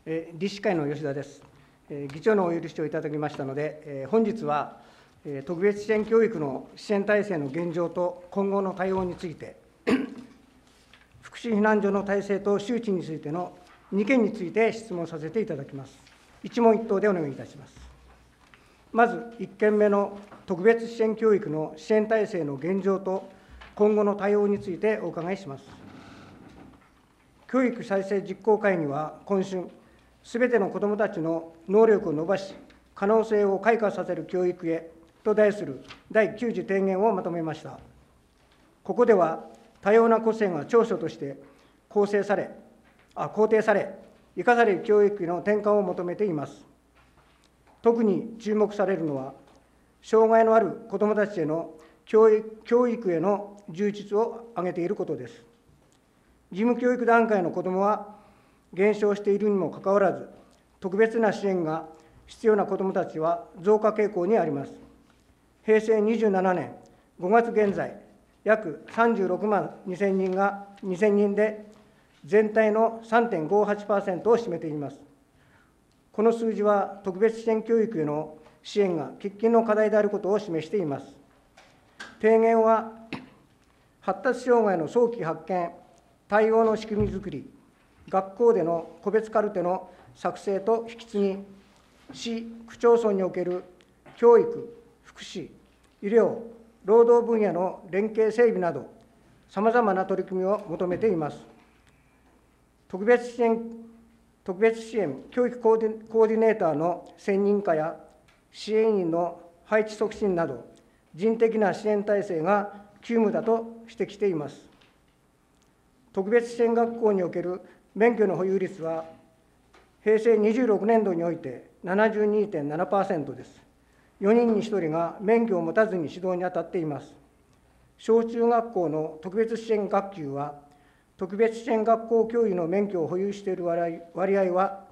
理事会の吉田です。議長のお許しをいただきましたので、本日は特別支援教育の支援体制の現状と今後の対応について、福祉避難所の体制と周知についての2件について質問させていただきます。一問一答でお願いいたします。まず1件目の特別支援教育の支援体制の現状と今後の対応についてお伺いします。教育再生実行会議は今春、すべての子どもたちの能力を伸ばし、可能性を開花させる教育へと題する第9次提言をまとめました。ここでは、多様な個性が長所として肯定され、生かされる教育への転換を求めています。特に注目されるのは、障害のある子どもたちへの教育への充実を挙げていることです。義務教育段階の子どもは減少しているにもかかわらず、特別な支援が必要な子どもたちは増加傾向にあります。平成27年5月現在、約36万2000人で、全体の 3.58% を占めています。この数字は、特別支援教育への支援が喫緊の課題であることを示しています。提言は、発達障害の早期発見、対応の仕組みづくり、学校での個別カルテの作成と引き継ぎ、市区町村における教育、福祉、医療、労働分野の連携整備など、さまざまな取り組みを求めています。特別支援教育コーディネーターの専任化や支援員の配置促進など、人的な支援体制が急務だと指摘しています。特別支援学校における免許の保有率は、平成26年度において 72.7% です。4人に1人が免許を持たずに指導に当たっています。小中学校の特別支援学級は、特別支援学校教諭の免許を保有している割合は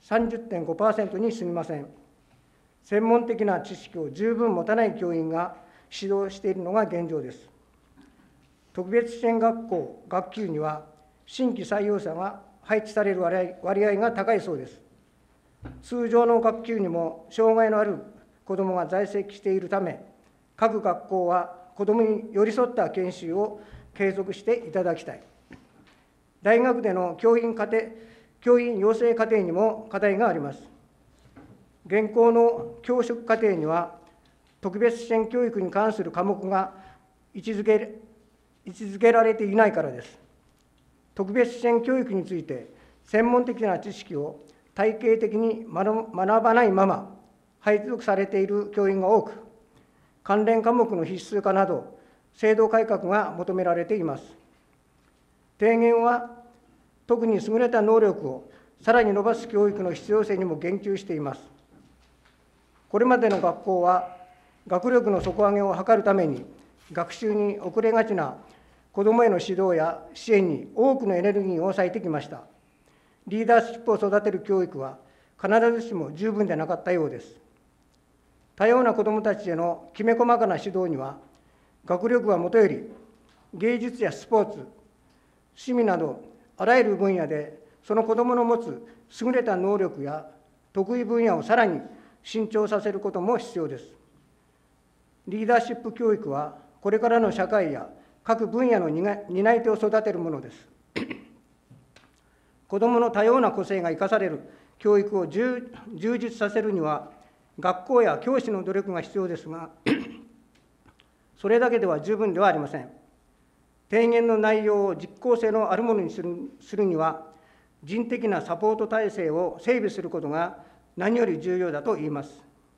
30.5% にすぎません。専門的な知識を十分持たない教員が指導しているのが現状です。特別支援学校学級には、新規採用者が配置される割合が高いそうです。通常の学級にも障害のある子どもが在籍しているため、各学校は子どもに寄り添った研修を継続していただきたい。大学での教員養成課程にも課題があります。現行の教職課程には、特別支援教育に関する科目が位置づけられていないからです。特別支援教育について、専門的な知識を体系的に学ばないまま配属されている教員が多く、関連科目の必須化など、制度改革が求められています。提言は、特に優れた能力をさらに伸ばす教育の必要性にも言及しています。これまでの学校は、学力の底上げを図るために、学習に遅れがちな子どもへの指導や支援に多くのエネルギーを割いてきました。リーダーシップを育てる教育は、必ずしも十分でなかったようです。多様な子どもたちへのきめ細かな指導には、学力はもとより、芸術やスポーツ、趣味など、あらゆる分野で、その子どもの持つ優れた能力や得意分野をさらに伸長させることも必要です。リーダーシップ教育は、これからの社会や各分野の担い手を育てるものです。子どもの多様な個性が生かされる教育を充実させるには、学校や教師の努力が必要ですが、それだけでは十分ではありません。提言の内容を実効性のあるものにするには、人的なサポート体制を整備することが何より重要だと言います。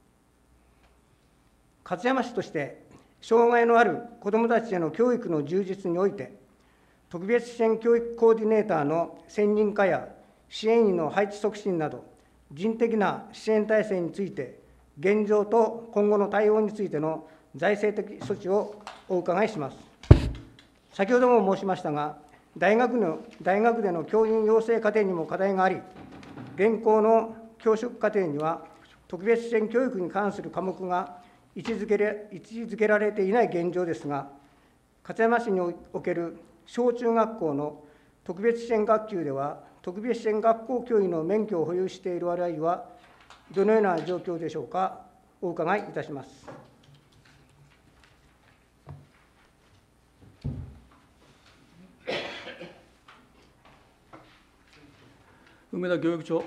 勝山市として、障害のある子どもたちへの教育の充実において、特別支援教育コーディネーターの専任化や支援員の配置促進など、人的な支援体制について、現状と今後の対応についての財政的措置をお伺いします。先ほども申しましたが、大学での教員養成課程にも課題があり、現行の教職課程には、特別支援教育に関する科目が位置づけられていない現状ですが、勝山市における小中学校の特別支援学級では、 特別支援学校教員の免許を保有している割合は、どのような状況でしょうか、お伺いいたします。 梅田教育長。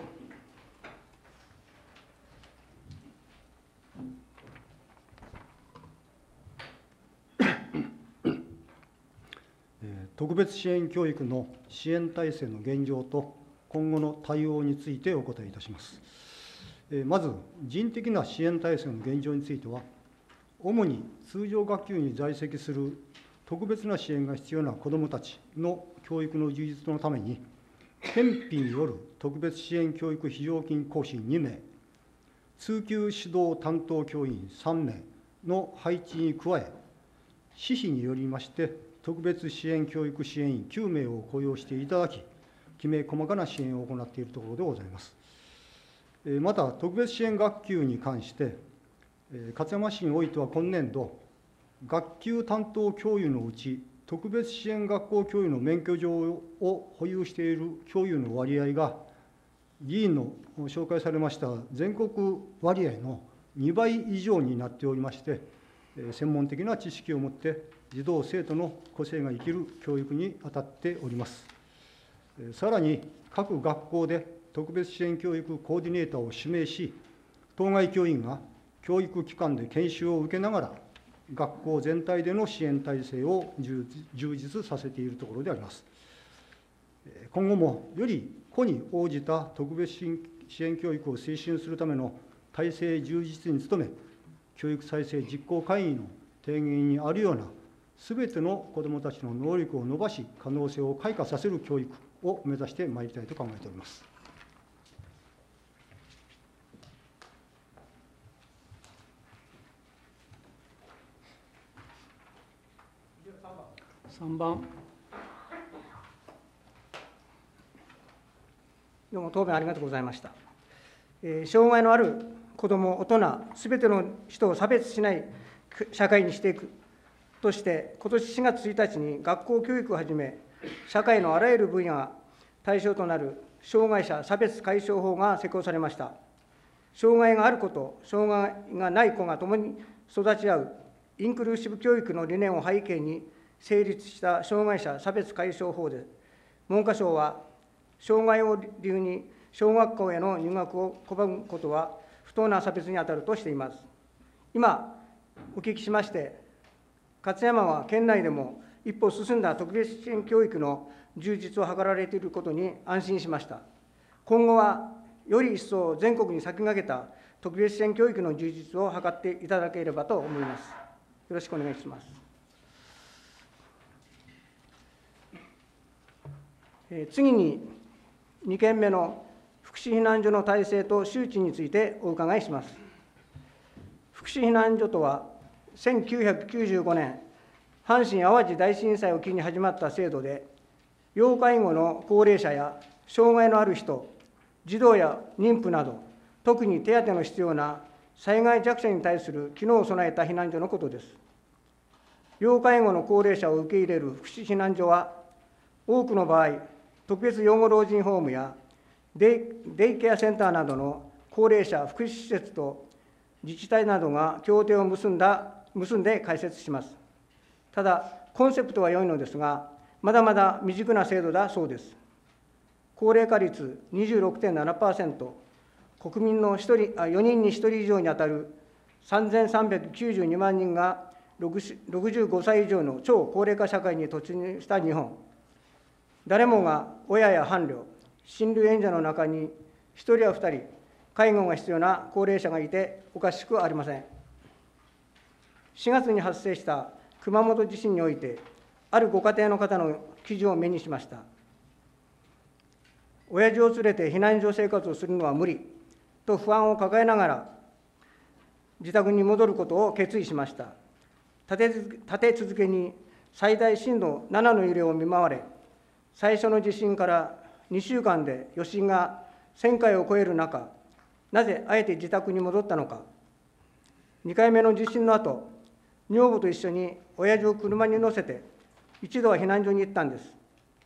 特別支援教育の支援体制の現状と今後の対応についてお答えいたします。まず、人的な支援体制の現状については、主に通常学級に在籍する特別な支援が必要な子どもたちの教育の充実のために、県費による特別支援教育非常勤講師2名、通級指導担当教員3名の配置に加え、私費によりまして、特別支援教育支援員9名を雇用していただき、きめ細かな支援を行っているところでございます。また、特別支援学級に関して、勝山市においては今年度、学級担当教諭のうち、特別支援学校教諭の免許状を保有している教諭の割合が、議員の紹介されました全国割合の2倍以上になっておりまして、専門的な知識を持って、児童・生徒の個性が生きる教育に当たっております。さらに、各学校で特別支援教育コーディネーターを指名し、当該教員が教育機関で研修を受けながら、学校全体での支援体制を充実させているところであります。今後もより個に応じた特別支援教育を推進するための体制充実に努め、教育再生実行会議の提言にあるような、すべての子どもたちの能力を伸ばし、可能性を開花させる教育を目指してまいりたいと考えております。 3番。 どうも答弁ありがとうございました。障害のある子ども、大人、すべての人を差別しない社会にしていくとして、今年4月1日に学校教育をはじめ、社会のあらゆる分野が対象となる障害者差別解消法が施行されました。障害がある子と障害がない子が共に育ち合うインクルーシブ教育の理念を背景に成立した障害者差別解消法で、文科省は、障害を理由に小学校への入学を拒むことは不当な差別に当たるとしています。今、お聞きしまして、勝山は県内でも一歩進んだ特別支援教育の充実を図られていることに安心しました。今後は、より一層全国に先駆けた特別支援教育の充実を図っていただければと思います。よろしくお願いします。次に、2件目の福祉避難所の体制と周知についてお伺いします。福祉避難所とは、1995年、阪神・淡路大震災を機に始まった制度で、要介護の高齢者や障害のある人、児童や妊婦など、特に手当の必要な災害弱者に対する機能を備えた避難所のことです。要介護の高齢者を受け入れる福祉避難所は、多くの場合、特別養護老人ホームやデイケアセンターなどの高齢者福祉施設と自治体などが協定を結んで開設します。ただ、コンセプトは良いのですが、まだまだ未熟な制度だそうです。高齢化率 26.7%、国民の4人に1人以上に当たる3392万人が65歳以上の超高齢化社会に突入した日本。誰もが親や伴侶、親類縁者の中に1人や2人、介護が必要な高齢者がいておかしくありません。4月に発生した熊本地震において、あるご家庭の方の記事を目にしました。親父を連れて避難所生活をするのは無理と不安を抱えながら、自宅に戻ることを決意しました。立て続けに最大震度7の揺れを見舞われ、最初の地震から2週間で余震が1000回を超える中、なぜあえて自宅に戻ったのか。2回目の地震の後、女房と一緒に親父を車に乗せて、一度は避難所に行ったんです。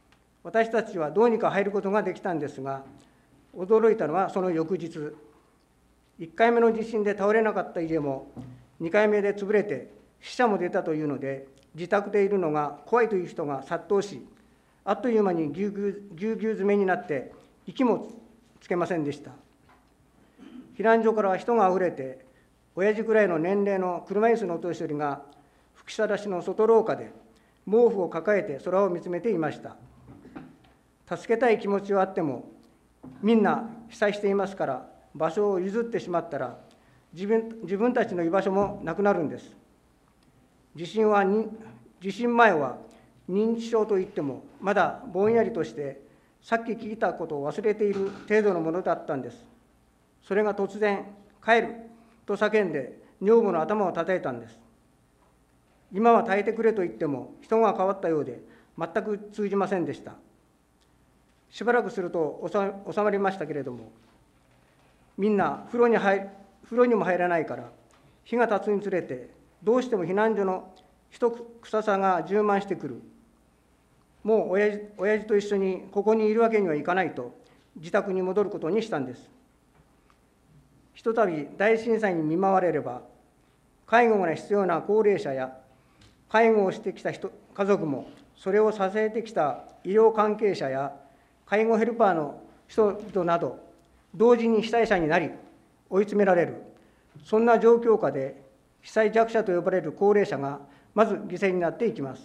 私たちはどうにか入ることができたんですが、驚いたのはその翌日、1回目の地震で倒れなかった家も、2回目で潰れて死者も出たというので、自宅でいるのが怖いという人が殺到し、あっという間にぎゅうぎゅう詰めになって、息もつけませんでした。避難所からは人があふれて、親父くらいの年齢の車椅子のお年寄りが、吹きさらしの外廊下で毛布を抱えて空を見つめていました。助けたい気持ちはあっても、みんな被災していますから、場所を譲ってしまったら、自分たちの居場所もなくなるんです。地震前は認知症といっても、まだぼんやりとして、さっき聞いたことを忘れている程度のものだったんです。それが突然、帰ると叫んで、女房の頭を叩いたんです。今は耐えてくれと言っても、人が変わったようで、全く通じませんでした。しばらくすると収まりましたけれども、みんな風呂にも入らないから、日が経つにつれて、どうしても避難所の人臭さが充満してくる。もう親父と一緒にここにいるわけにはいかないと、自宅に戻ることにしたんです。ひとたび大震災に見舞われれば、介護が必要な高齢者や、介護をしてきた家族も、それを支えてきた医療関係者や、介護ヘルパーの人々など、同時に被災者になり、追い詰められる、そんな状況下で、被災弱者と呼ばれる高齢者が、まず犠牲になっていきます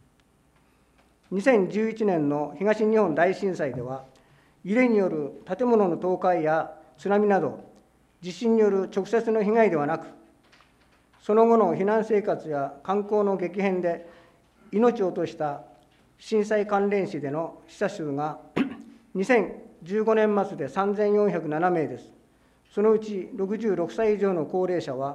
。2011年の東日本大震災では、揺れによる建物の倒壊や津波など、地震による直接の被害ではなく、その後の避難生活や観光の激変で命を落とした震災関連死での死者数が2015年末で3407名です。そのうち66歳以上の高齢者は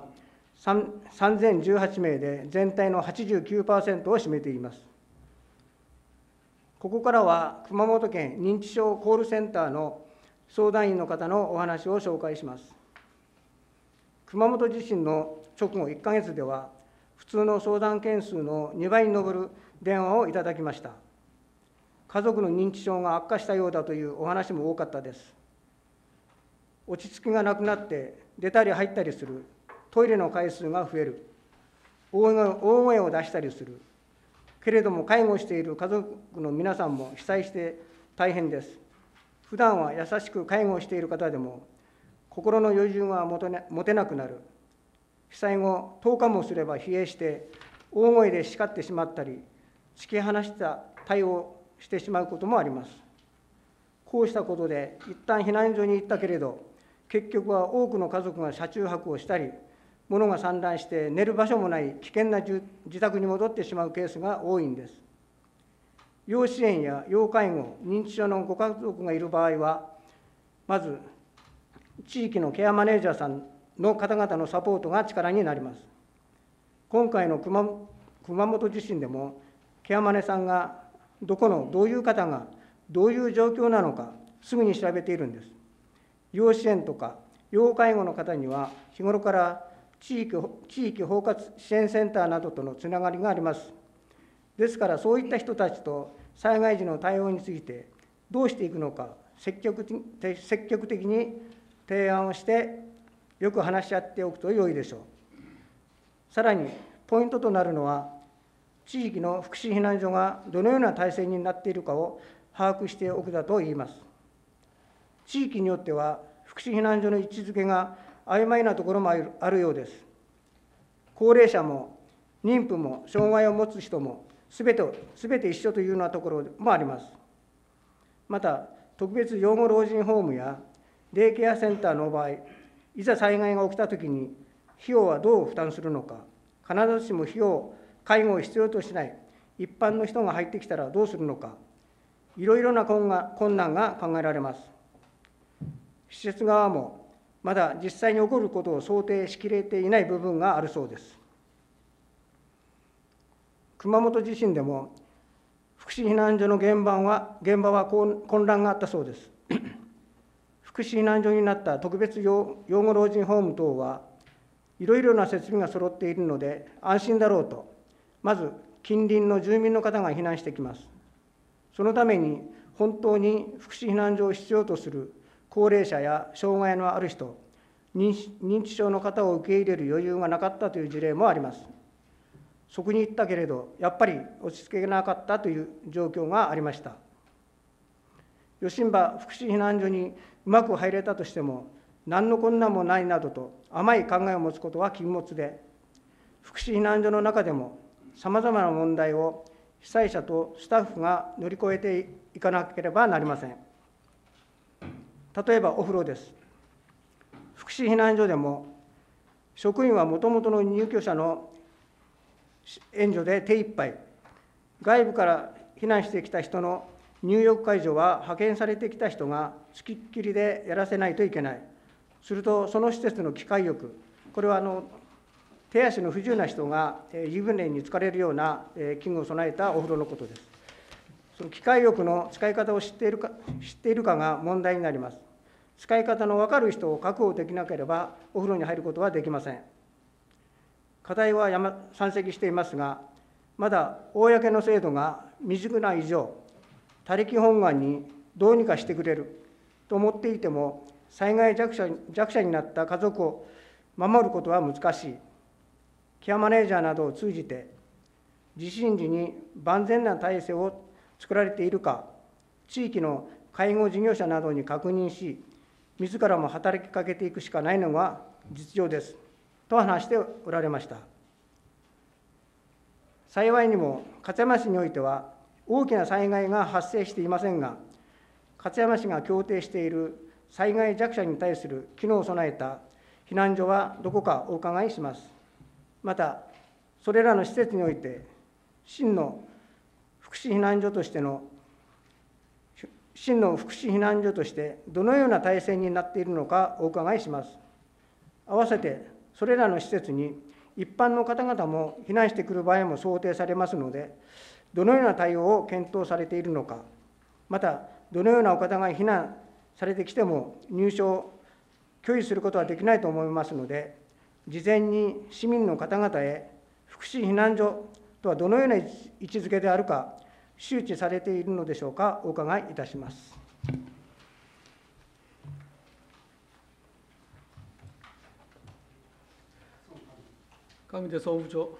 3018名で全体の 89% を占めています。ここからは熊本県認知症コールセンターの相談員の方のお話を紹介します。熊本地震の直後1ヶ月では、普通の相談件数の2倍に上る電話をいただきました。家族の認知症が悪化したようだというお話も多かったです。落ち着きがなくなって出たり入ったりする、トイレの回数が増える、大声を出したりする、けれども介護している家族の皆さんも被災して大変です。普段は優しく介護している方でも、心の余裕が持てなくなる。被災後、10日もすれば疲弊して、大声で叱ってしまったり、突き放した対応をしてしまうこともあります。こうしたことで、一旦避難所に行ったけれど、結局は多くの家族が車中泊をしたり、物が散乱して寝る場所もない危険な自宅に戻ってしまうケースが多いんです。要支援や要介護、認知症のご家族がいる場合は、まず、地域のケアマネージャーさんの方々のサポートが力になります。今回の熊本地震でも、ケアマネさんがどういう方がどういう状況なのか、すぐに調べているんです。要支援とか要介護の方には、日頃から地域包括支援センターなどとのつながりがあります。ですから、そういった人たちと災害時の対応についてどうしていくのか、積極的に提案をして、よく話し合っておくと良いでしょう。さらに、ポイントとなるのは、地域の福祉避難所がどのような体制になっているかを把握しておくだと言います。地域によっては、福祉避難所の位置づけが曖昧なところもあるようです。高齢者も妊婦も障害を持つ人もすべて一緒というようなところもあります。また、特別養護老人ホームやデイケアセンターの場合、いざ災害が起きたときに、費用はどう負担するのか、必ずしも介護を必要としない一般の人が入ってきたらどうするのか、いろいろな困難が考えられます。施設側も、まだ実際に起こることを想定しきれていない部分があるそうです。熊本地震でも、福祉避難所の現場は混乱があったそうです。福祉避難所になった特別養護老人ホーム等はいろいろな設備が揃っているので安心だろうと、まず近隣の住民の方が避難してきます。そのために本当に福祉避難所を必要とする高齢者や障害のある人、認知症の方を受け入れる余裕がなかったという事例もあります。そこに行ったけれど、やっぱり落ち着けなかったという状況がありました。吉ン福祉避難所にうまく入れたとしても、何の困難もないなどと甘い考えを持つことは禁物で、福祉避難所の中でもさまざまな問題を被災者とスタッフが乗り越えていかなければなりません。例えばお風呂です。福祉避難所でも、職員はもともとの入居者の援助で手一杯、外部から避難してきた人の入浴介助は派遣されてきた人が付きっきりでやらせないといけない。すると、その施設の機械浴、これは手足の不自由な人が湯船に浸かれるような器具を備えたお風呂のことです。その機械浴の使い方を知っているかが問題になります。使い方の分かる人を確保できなければ、お風呂に入ることはできません。課題は山積していますが、まだ公の制度が未熟な以上、他力本願にどうにかしてくれると思っていても、災害弱者になった家族を守ることは難しい。ケアマネージャーなどを通じて、地震時に万全な体制を作られているか、地域の介護事業者などに確認し、自らも働きかけていくしかないのが実情です、と話しておられました。幸いにも、勝山市においては、大きな災害が発生していませんが、勝山市が協定している災害弱者に対する機能を備えた避難所はどこかお伺いします。また、それらの施設において、真の福祉避難所としてどのような体制になっているのかお伺いします。合わせて、それらの施設に一般の方々も避難してくる場合も想定されますので、どのような対応を検討されているのか、また、どのようなお方が避難されてきても入所を拒否することはできないと思いますので、事前に市民の方々へ福祉避難所とはどのような位置づけであるか、周知されているのでしょうか、お伺いいたします。 上出総務長。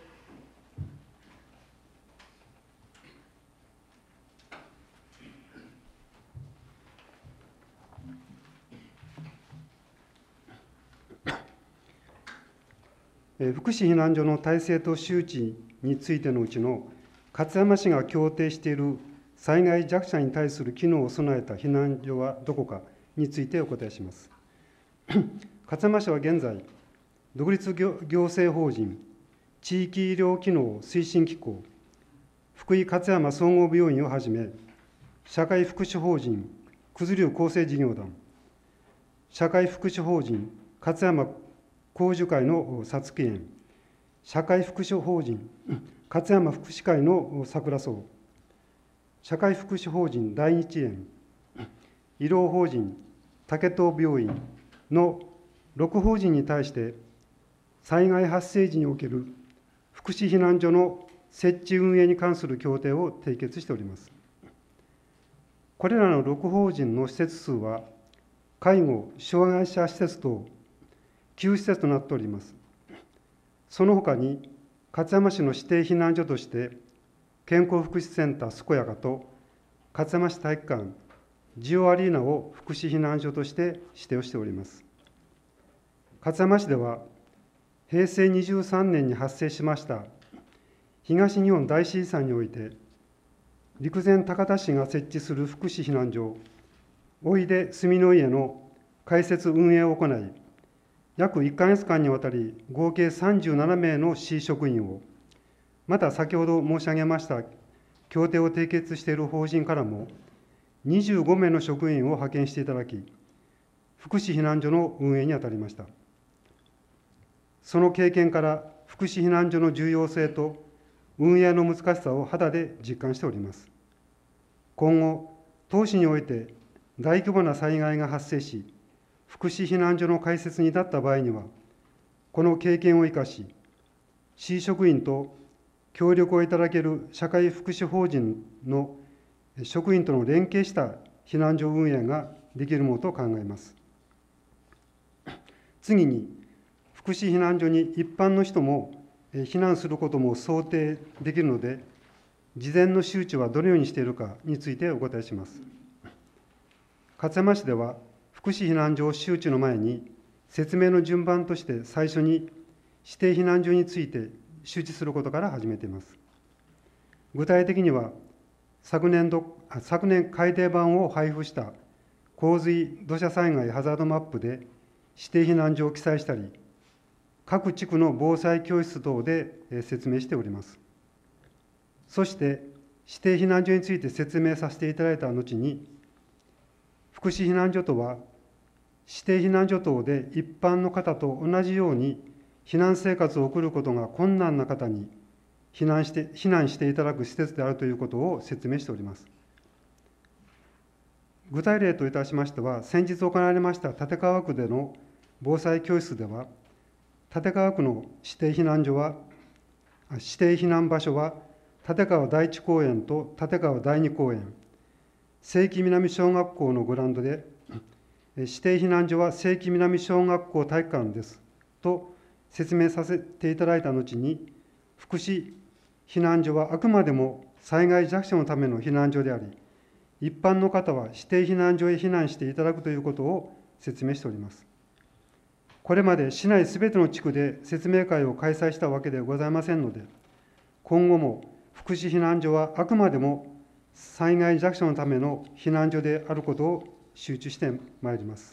福祉避難所の体制と周知についてのうちの、勝山市が協定している災害弱者に対する機能を備えた避難所はどこかについてお答えします。勝山市は現在、独立行政法人地域医療機能推進機構、福井勝山総合病院をはじめ、社会福祉法人九頭竜厚生事業団、社会福祉法人勝山幸樹会の皐月園、社会福祉法人勝山福祉会の桜草、社会福祉法人大日園、医療法人竹東病院の6法人に対して、災害発生時における福祉避難所の設置運営に関する協定を締結しております。これらの6法人の施設数は、介護・障害者施設等9施設となっております。そのほかに、勝山市の指定避難所として、健康福祉センター健やかと、勝山市体育館、ジオアリーナを福祉避難所として指定をしております。勝山市では、平成23年に発生しました東日本大震災において、陸前高田市が設置する福祉避難所、おいで住の家の開設運営を行い、約1か月間にわたり、合計37名の市職員を、また先ほど申し上げました協定を締結している法人からも、25名の職員を派遣していただき、福祉避難所の運営に当たりました。その経験から、福祉避難所の重要性と運営の難しさを肌で実感しております。今後、当市において大規模な災害が発生し、福祉避難所の開設に至った場合には、この経験を生かし、市職員と協力をいただける社会福祉法人の職員との連携した避難所運営ができるものと考えます。次に、福祉避難所に一般の人も避難することも想定できるので、事前の周知はどのようにしているかについてお答えします。勝山市では、福祉避難所周知の前に、説明の順番として最初に指定避難所について周知することから始めています。具体的には、昨年改訂版を配布した洪水土砂災害ハザードマップで指定避難所を記載したり、各地区の防災教室等で説明しております。そして、指定避難所について説明させていただいた後に、福祉避難所とは、指定避難所等で一般の方と同じように避難生活を送ることが困難な方に避難していただく施設であるということを説明しております。具体例といたしましては、先日行われました立川区での防災教室では、立川区の指定避難場所は、立川第一公園と立川第二公園、清木南小学校のグラウンドで、指定避難所は清木南小学校体育館ですと説明させていただいた後に、福祉避難所はあくまでも災害弱者のための避難所であり、一般の方は指定避難所へ避難していただくということを説明しております。これまで市内すべての地区で説明会を開催したわけではございませんので、今後も福祉避難所はあくまでも災害弱者のための避難所であることを周知してまいります。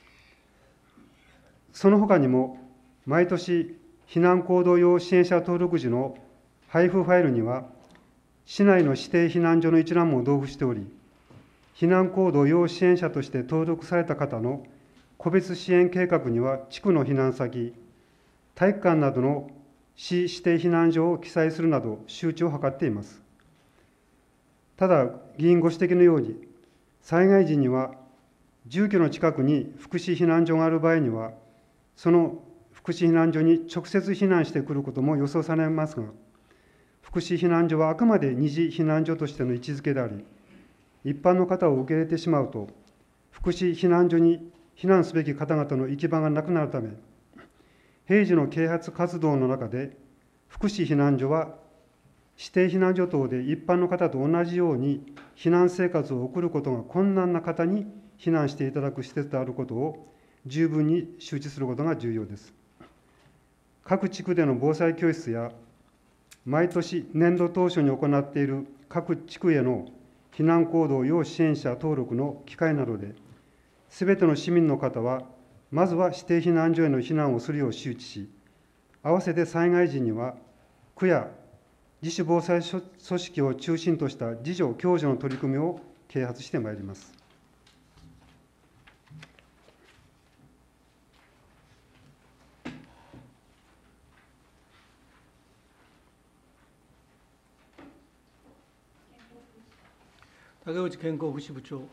その他にも、毎年、避難行動用支援者登録時の配布ファイルには、市内の指定避難所の一覧も同付しており、避難行動要支援者として登録された方の個別支援計画には、地区の避難先、体育館などの市指定避難所を記載するなど、周知を図っています。ただ、議員ご指摘のように、災害時には、住居の近くに福祉避難所がある場合には、その福祉避難所に直接避難してくることも予想されますが、福祉避難所はあくまで二次避難所としての位置づけであり、一般の方を受け入れてしまうと、福祉避難所に避難すべき方々の行き場がなくなるため、平時の啓発活動の中で、福祉避難所は指定避難所等で一般の方と同じように避難生活を送ることが困難な方に避難していただく施設であることを十分に周知することが重要です。各地区での防災教室や、毎年年度当初に行っている各地区への避難行動要支援者登録の機会などで、すべての市民の方は、まずは指定避難所への避難をするよう周知し、合わせて災害時には、区や自主防災組織を中心とした自助・共助の取り組みを啓発してまいります。 竹内健康福祉部長。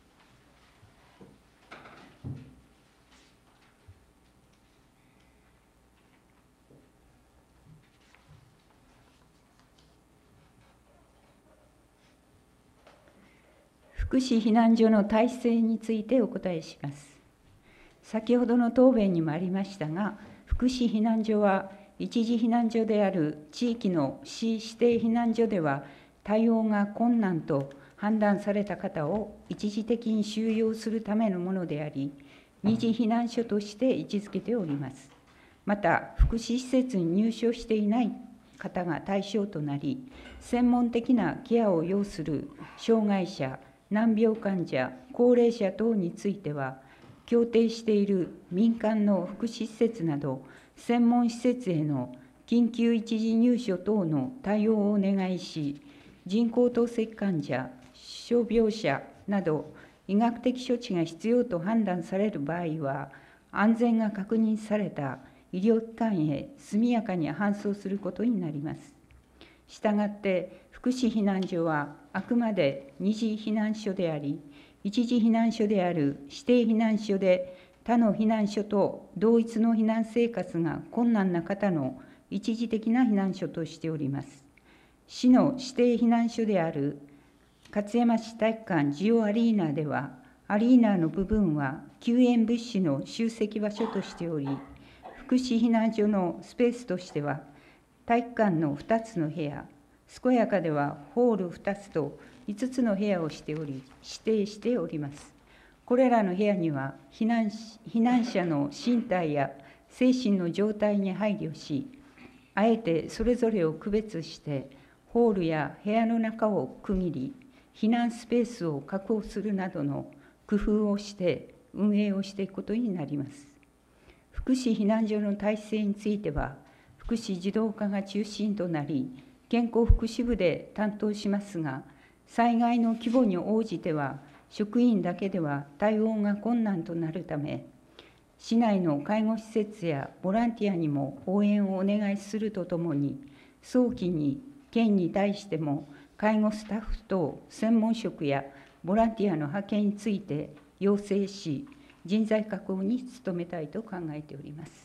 福祉避難所の体制についてお答えします。先ほどの答弁にもありましたが、福祉避難所は一時避難所である地域の市指定避難所では対応が困難と判断された方を一時的に収容するためのものであり、二次避難所として位置づけております。また、福祉施設に入所していない方が対象となり、専門的なケアを要する障害者、難病患者、高齢者等については、協定している民間の福祉施設など、専門施設への緊急一時入所等の対応をお願いし、人工透析患者、傷病者など、医学的処置が必要と判断される場合は、安全が確認された医療機関へ速やかに搬送することになります。したがって、福祉避難所はあくまで二次避難所であり、一次避難所である指定避難所で他の避難所と同一の避難生活が困難な方の一時的な避難所としております。市の指定避難所である勝山市体育館ジオアリーナでは、アリーナの部分は救援物資の集積場所としており、福祉避難所のスペースとしては、体育館の2つの部屋、健やかではホール2つと5つの部屋を指定しております。これらの部屋には避難者の身体や精神の状態に配慮し、あえてそれぞれを区別して、ホールや部屋の中を区切り、避難スペースを確保するなどの工夫をして運営をしていくことになります。福祉避難所の体制については、福祉児童課が中心となり、健康福祉部で担当しますが、災害の規模に応じては、職員だけでは対応が困難となるため、市内の介護施設やボランティアにも応援をお願いするとともに、早期に県に対しても介護スタッフ等専門職やボランティアの派遣について要請し、人材確保に努めたいと考えております。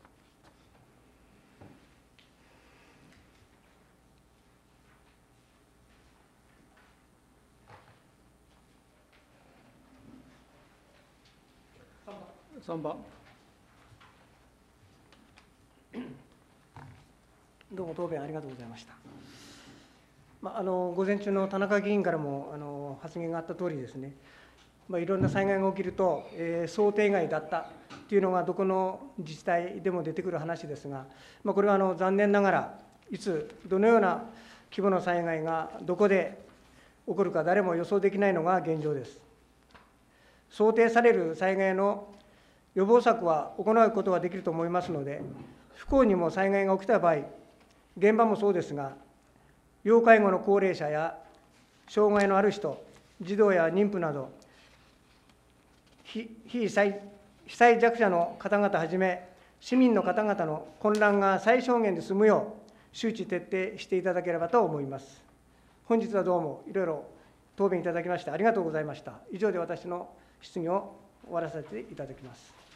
3番。 どうも答弁ありがとうございました。午前中の田中議員からも発言があったとおりですね、いろんな災害が起きると、想定外だったというのがどこの自治体でも出てくる話ですが、これは残念ながら、いつ、どのような規模の災害がどこで起こるか、誰も予想できないのが現状です。想定される災害の予防策は行うことができると思いますので、不幸にも災害が起きた場合、現場もそうですが、要介護の高齢者や障害のある人、児童や妊婦など、被災弱者の方々はじめ、市民の方々の混乱が最小限で済むよう、周知徹底していただければと思います。本日はどうもいろいろ答弁いただきましてありがとうございました。以上で私の質疑を終わらせていただきます。